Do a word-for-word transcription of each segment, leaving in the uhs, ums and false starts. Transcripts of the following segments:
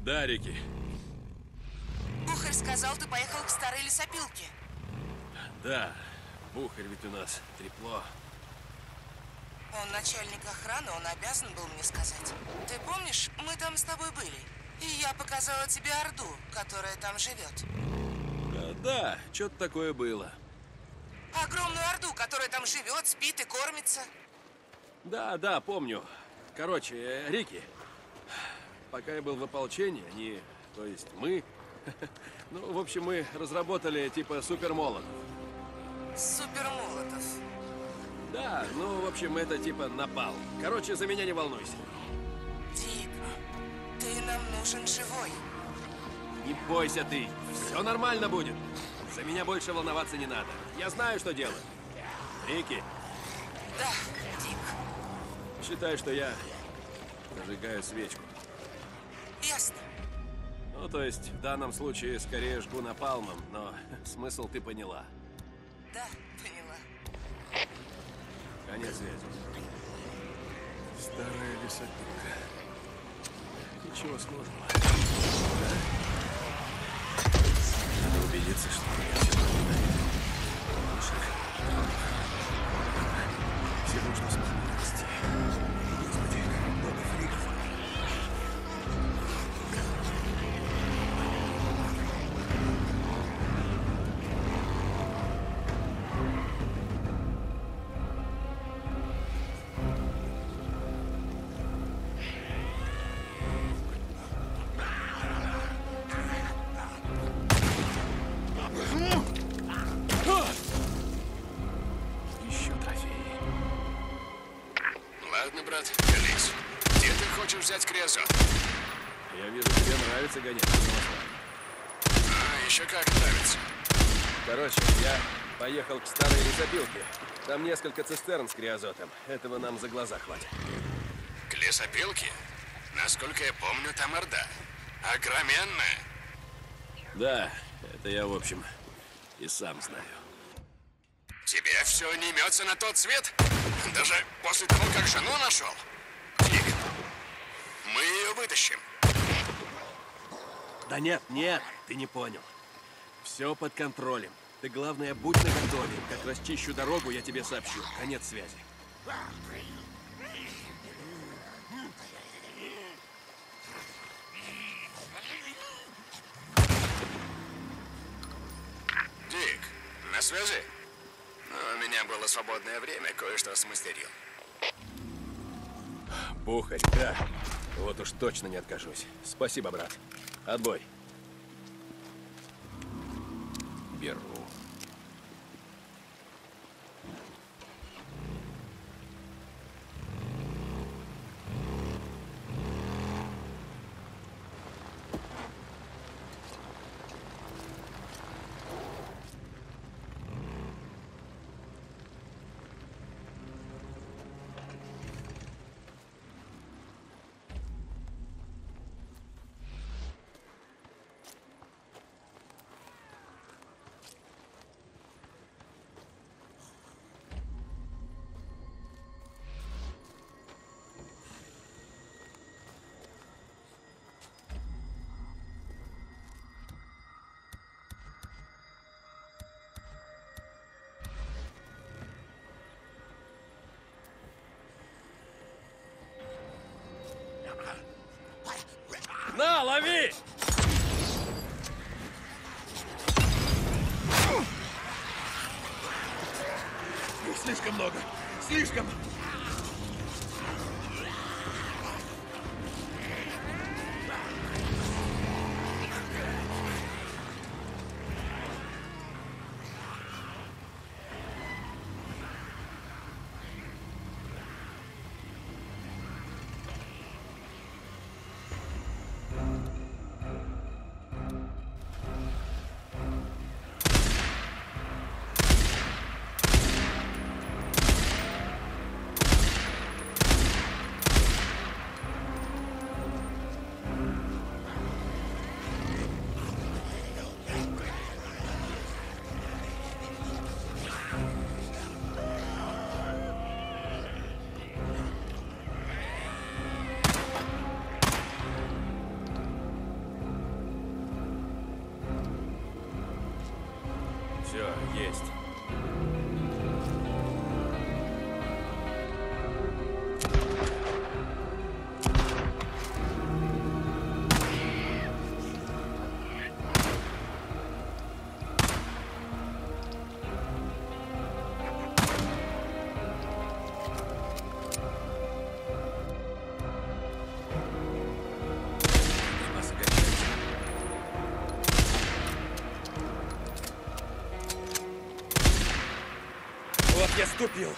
Да, Рики. Бухарь сказал, ты поехал к старой лесопилке. Да, Бухарь ведь у нас трепло. Он начальник охраны, он обязан был мне сказать. Ты помнишь, мы там с тобой были? И я показала тебе Орду, которая там живет. А, да, что-то такое было. Огромную Орду, которая там живет, спит и кормится. Да, да, помню. Короче, э, Рики, пока я был в ополчении, они, то есть мы, ну, в общем, мы разработали типа супермолотов. Супермолотов. Да, ну, в общем, это типа напал. Короче, за меня не волнуйся. Дик, ты нам нужен живой. Не бойся ты, все нормально будет. За меня больше волноваться не надо. Я знаю, что делать. Рики. Да, Дик. Считай, что я зажигаю свечку. Ясно. Ну, то есть, в данном случае, скорее жгу напалмом, но смысл ты поняла. Да, поняла. Конец связи. Старая лесопилка. Ничего сложного. Надо убедиться, что я все понимаю. Всего, что смогу расти. Господи, много фриков. Еще трофеи. Ладно, брат, колись. Где ты хочешь взять криозот? Я вижу, тебе нравится гонять на самосвал. А, еще как нравится. Короче, я поехал к старой лесопилке. Там несколько цистерн с криозотом. Этого нам за глаза хватит. К лесопилке? Насколько я помню, там Орда. Огроменная. Да, это я, в общем, и сам знаю. Тебе все не имется на тот свет? Даже после того, как жену нашел? Дик, мы ее вытащим. Да нет, нет, ты не понял. Все под контролем. Ты, главное, будь наготове. Как расчищу дорогу, я тебе сообщу. Конец связи. Дик, на связи? Ну, у меня было свободное время, кое-что смастерил. Бухарь, да. Вот уж точно не откажусь. Спасибо, брат. Отбой. Беру. На, лови! Их слишком много. Слишком. Все, есть. Вот я ступил.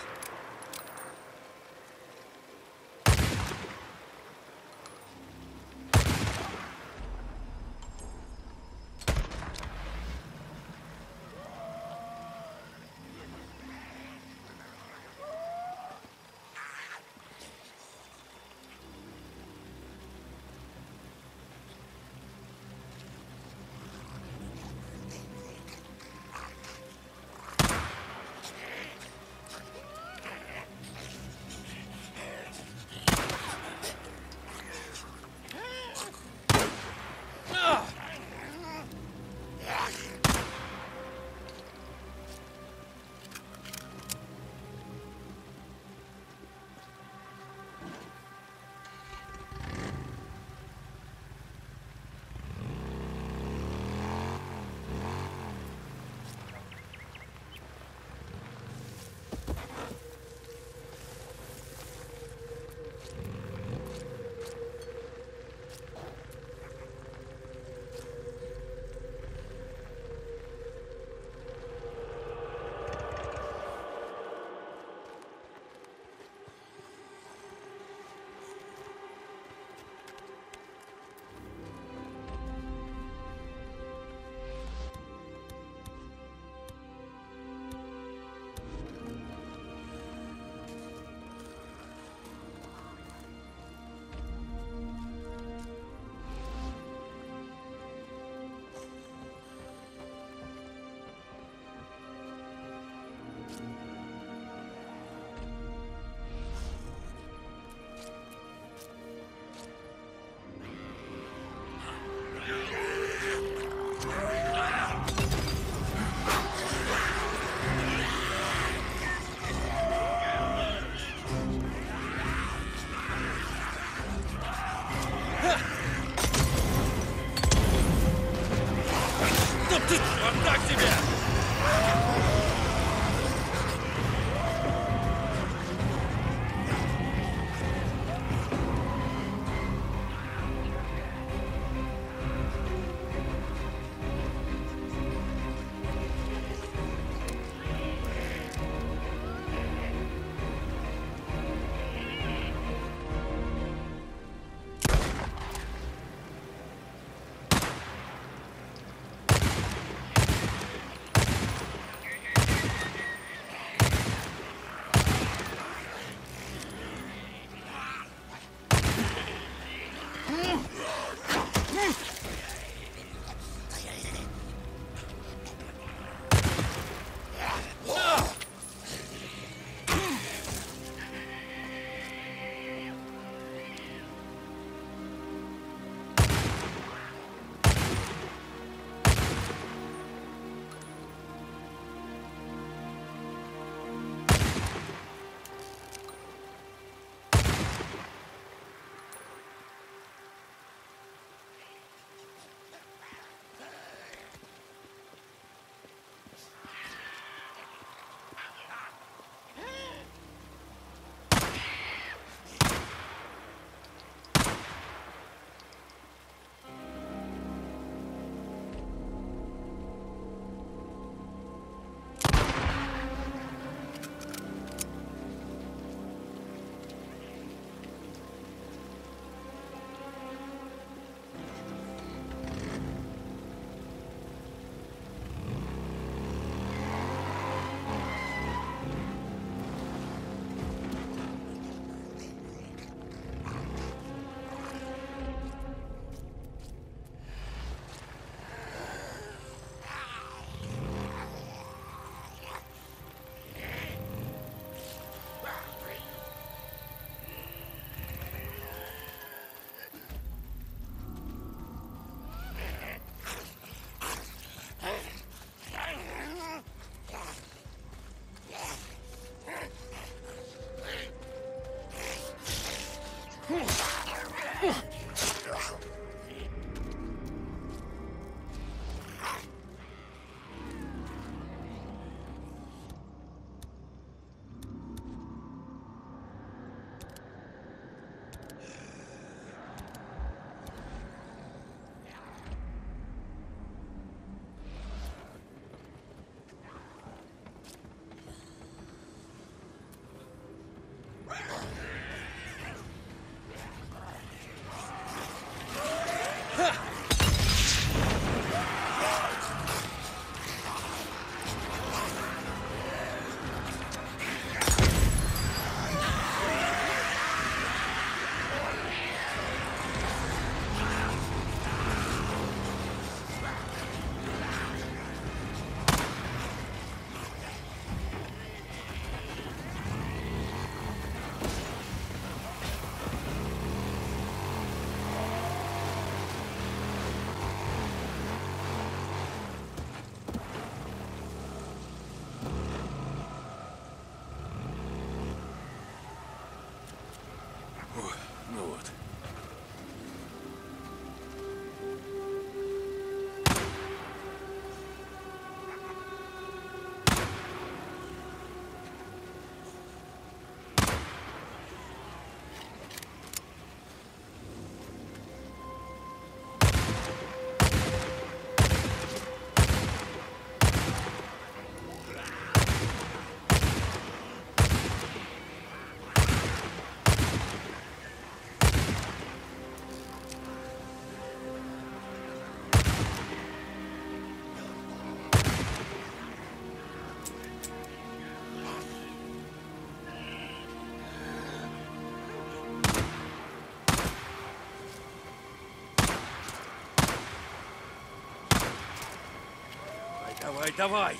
Давай, давай!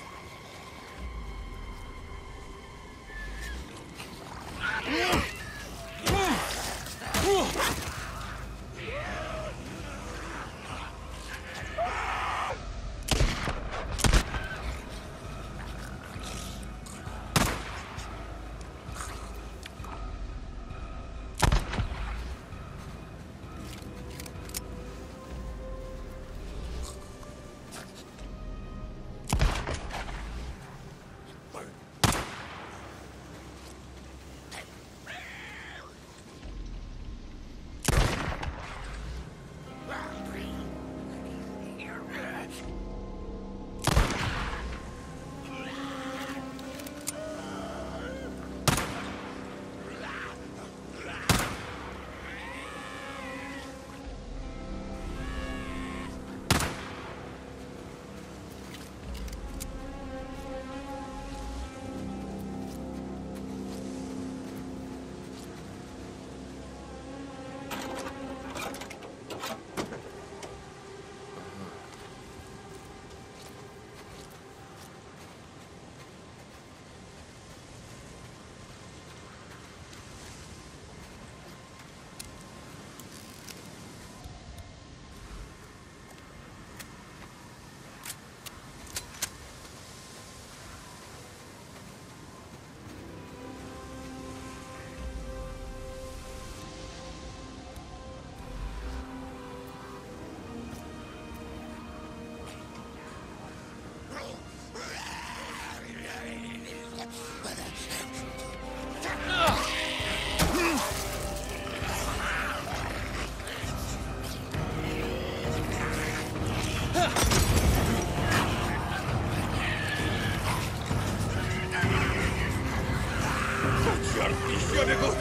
Черт, еще бегут!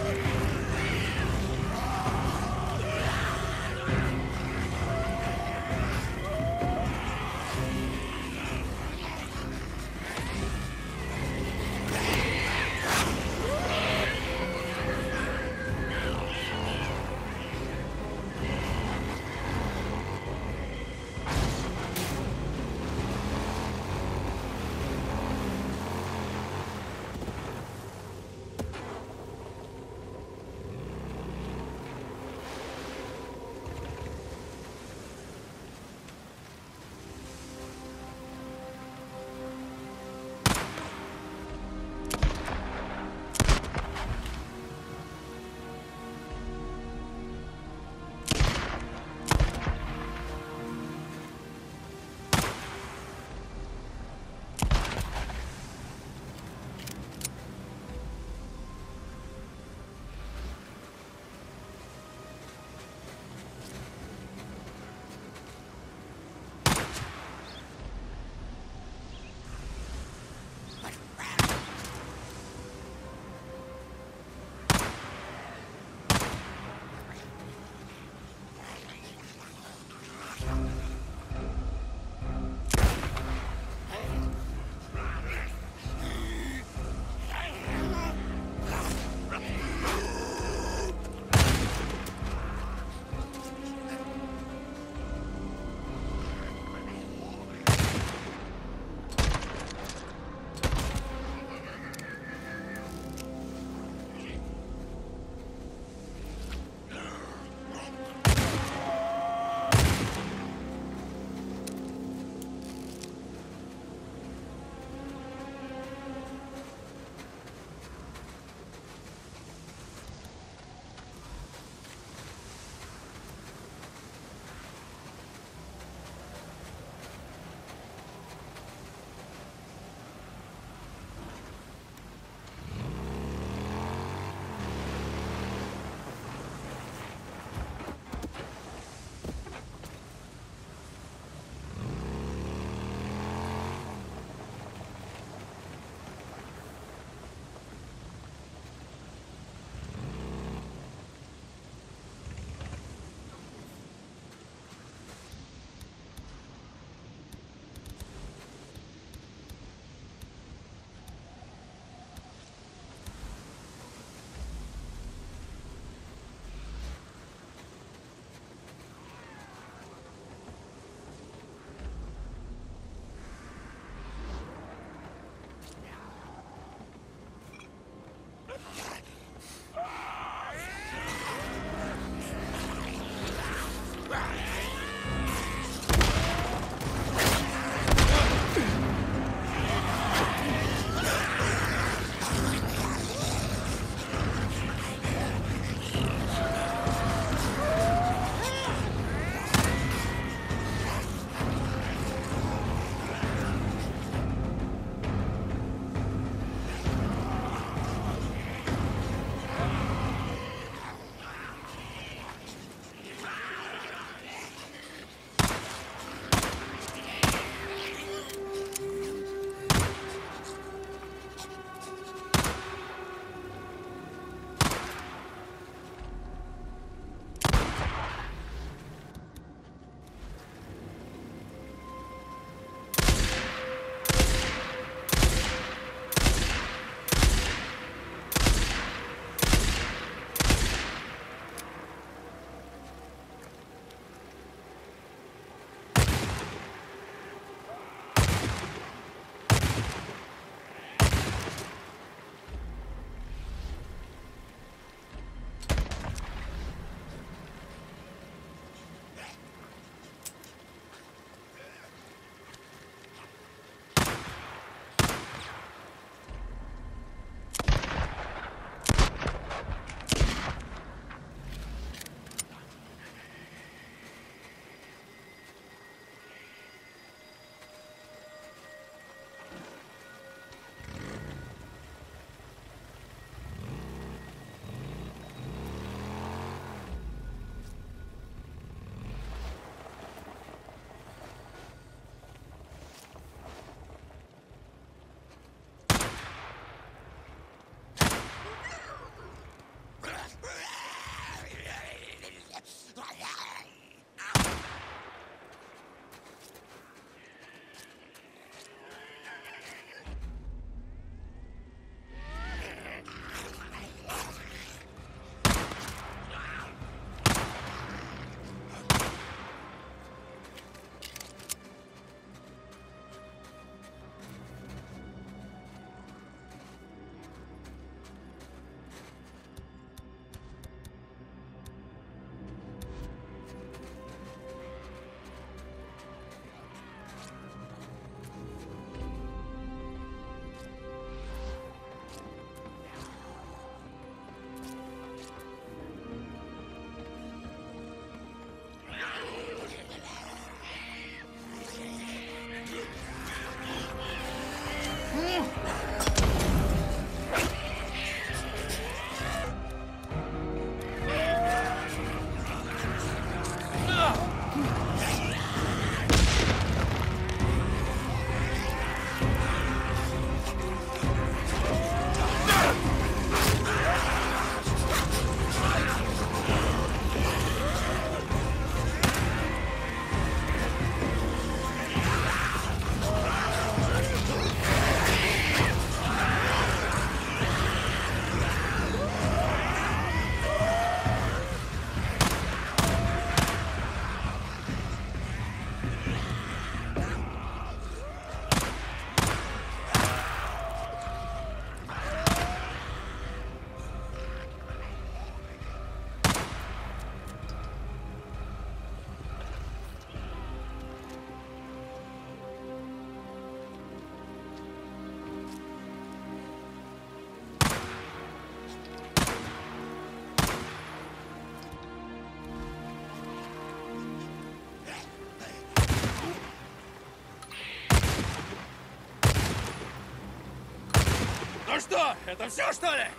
Ну что, это все, что ли?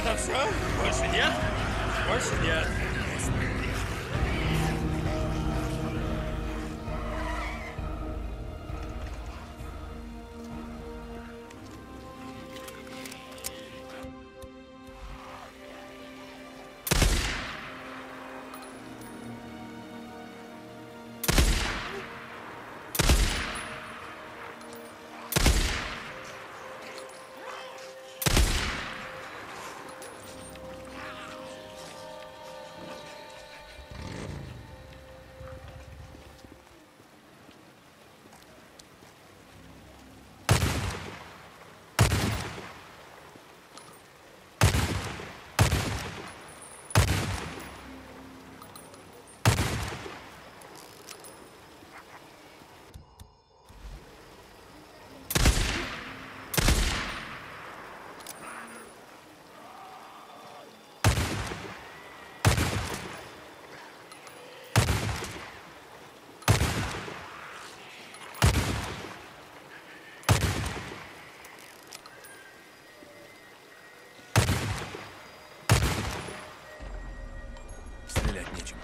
Это все? Больше нет? Больше нет. Стрелять нечем.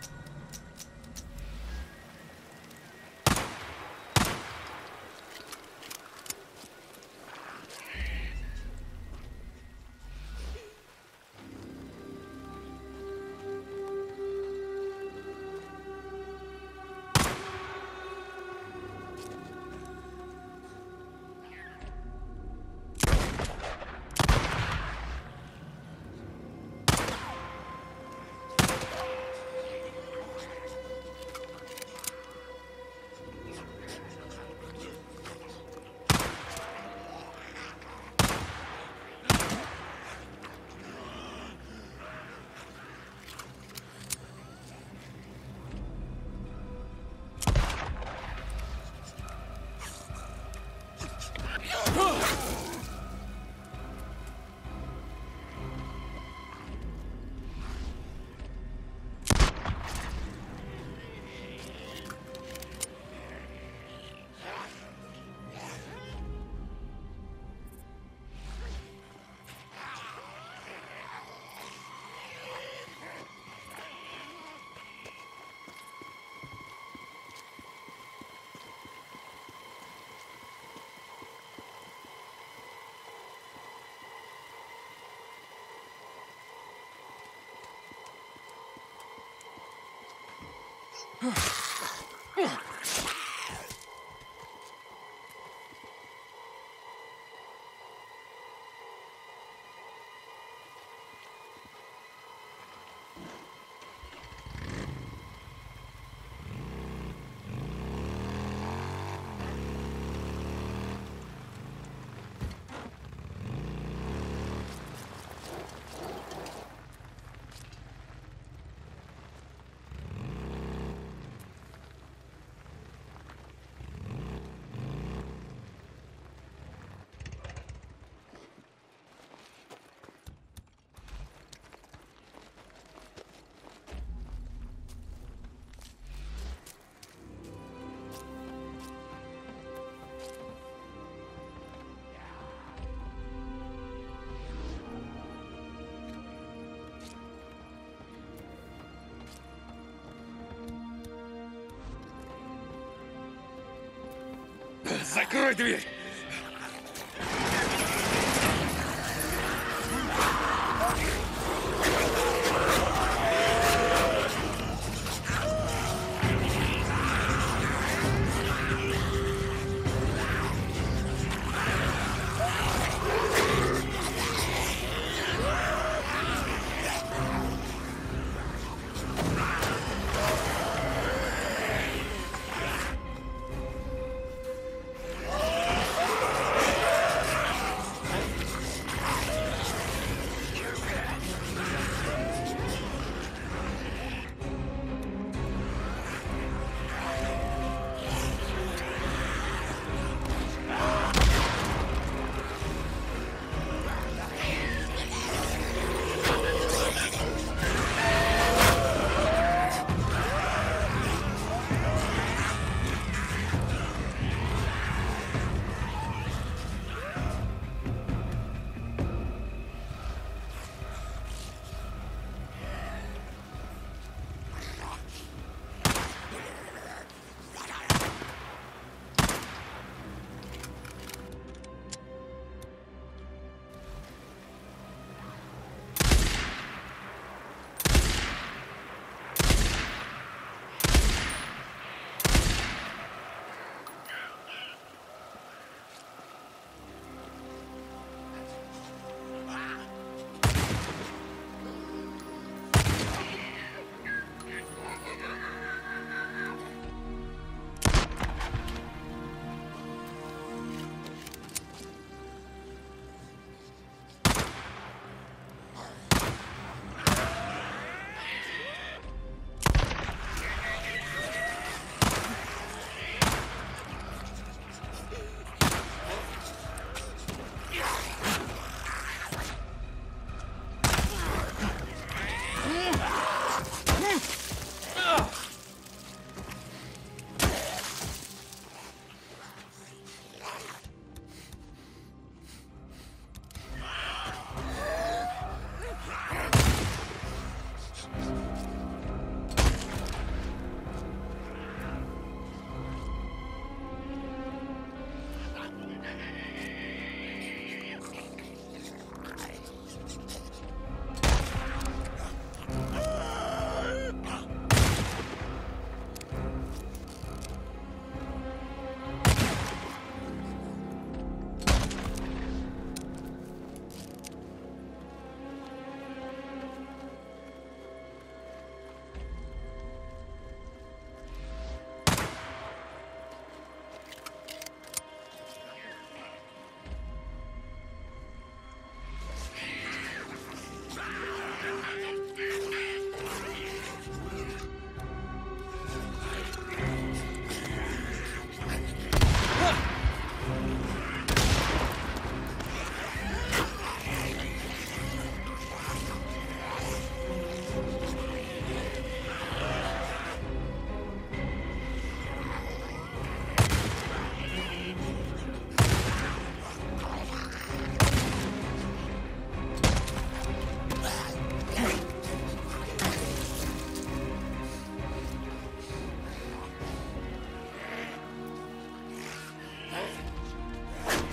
Закрой дверь!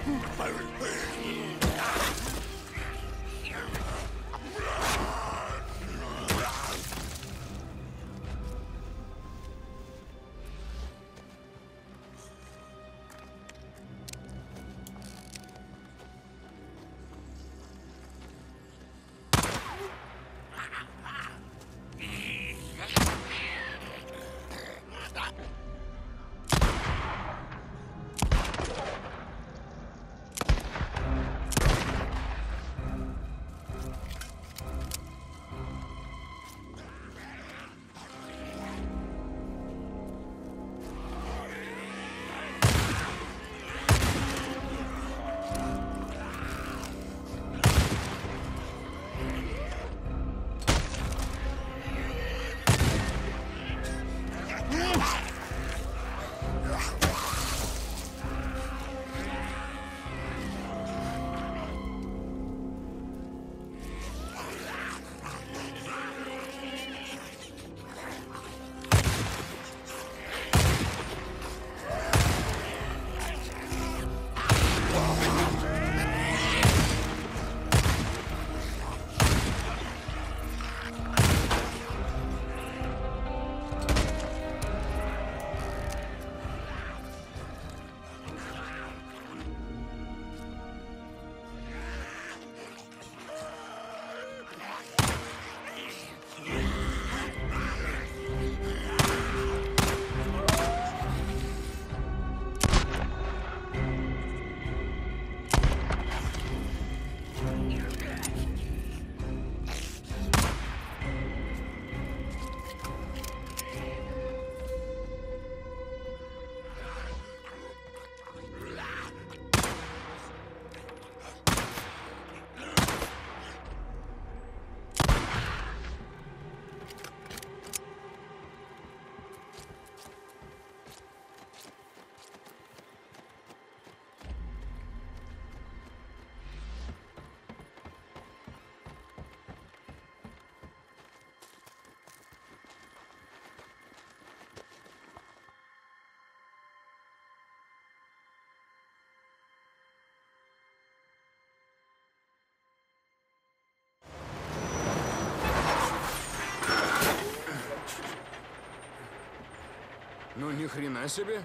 Ну, ни хрена себе.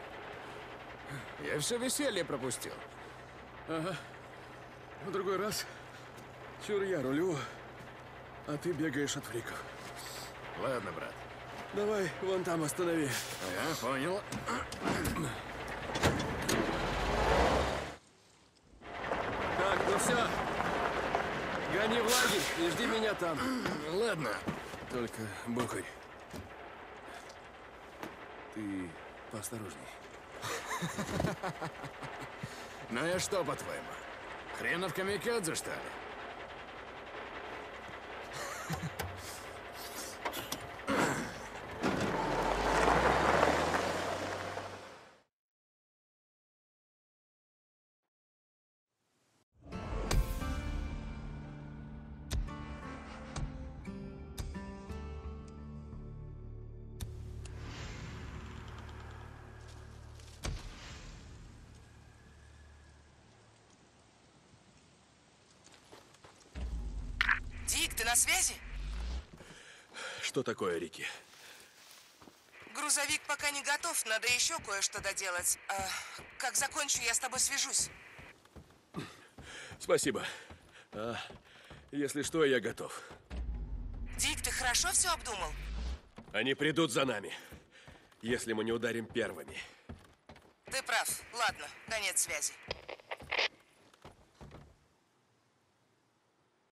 Я все веселье пропустил. Ага. В другой раз чур я рулю, а ты бегаешь от фриков. Ладно, брат. Давай вон там останови. Я понял. Так, ну все. Гони в лагерь и жди меня там. Ладно. Только, Бухарь, ты поосторожней. Ну я что, по-твоему? Хренов камикадзе, что ли? Дик, ты на связи? Что такое, Рики? Грузовик пока не готов, надо еще кое-что доделать. А, как закончу, я с тобой свяжусь. Спасибо. А, если что, я готов. Дик, ты хорошо все обдумал? Они придут за нами, если мы не ударим первыми. Ты прав. Ладно, конец связи.